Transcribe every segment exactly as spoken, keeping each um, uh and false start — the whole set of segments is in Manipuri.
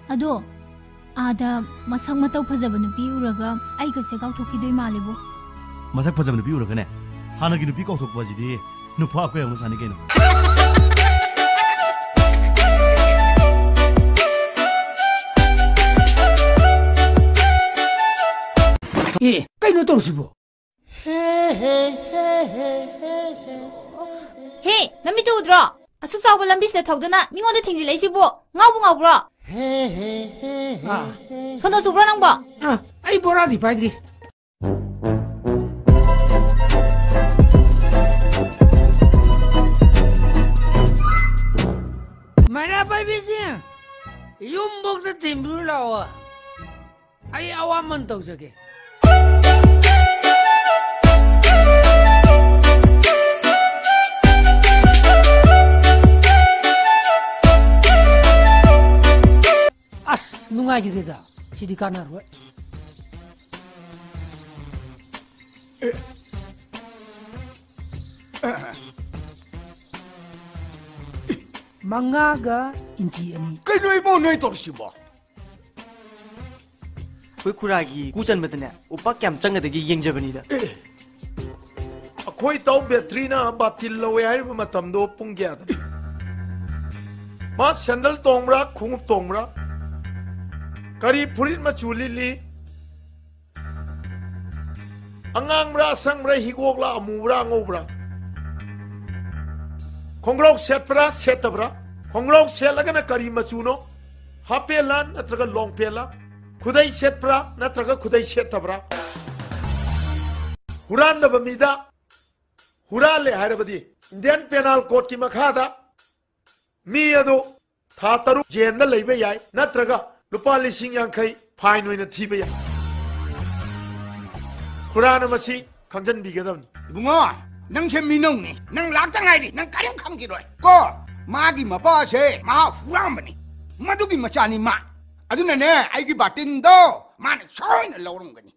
ꯑꯗꯣ 아다 마상 마ꯇꯧ ꯐꯖꯕ ꯅꯨꯄꯤ ꯎꯔꯒ ꯑꯩꯒꯁꯦ ꯀꯥꯎꯊꯣꯛꯈꯤꯗꯣꯏ ꯃꯥꯜꯂꯦꯕꯣ. 마sak ꯐꯖꯕ ꯅꯨꯄꯤ ꯎꯔꯒꯅꯦ 하나기 ꯅꯨꯄꯤ ꯀꯥꯎꯊꯣꯛꯄꯁꯤꯗꯤ ꯅꯨꯄꯥ ꯑꯩꯈꯣꯏ ꯑꯃꯨꯛ ꯁꯥꯅꯤ ꯀꯩꯅꯣ. 예, 까이노 떨어지고. 헤, 남미도 우드라. 아숙 사오버 람비스에 타우드나 민원데 탱질레시보. ngau ngau 아, 손도 줘 브라낭 봐. 아, 아이 보라디 바이드리. 마나 바이비지. 용복도 템블라와. 아이 아와만 떠서게. 누가기되다 시디 가나로 망가가 인지 아니 그노이 뭐 너희 떨시고 그 쿠라기 구전 받네 오빠 캠 짱가되기 영접은이다 거의 또 배터리나 바틸로에 하이브 마탐도 뿡게하다 마 샌들 동브라 쿵읍 동브라 Kari purit macu lili Angang bra sang bra higok la amu bra ngau bra Kongrok set bra set bra Kongrok set laga na kari macu no Hape la natraga long pe la Kudai set bra natraga kudai set bra Huran da bamida Huran le harabadi Indian Penal Code ki makhada Mi ado Thataru jenda leibe yai natraga lupa lising yang kai fine oina thiba ya kurana masi khangjan bigadam bungo nang che minong ni nang lak tangai di nang karim kham gi roi ko ma gi ma pa che ma huram bani madu gi ma cha ni ma aduna ne ai gi batin do ma na choi na lorong gani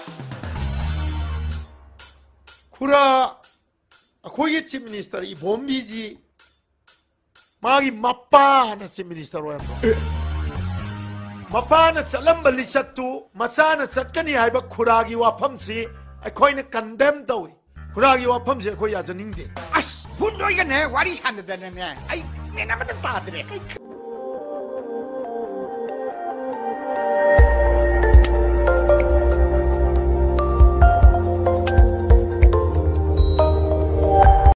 kura akhoi chief minister i bombiji magi mappa na chief minister oya Mapana chalamba lisatu masana chatkani haiba khuragi wafamsi akhoi condemn tawi khuragi wafamsi akhoi yajaningde as hundoiga ne wari sandadane ne ai ne na mata tadre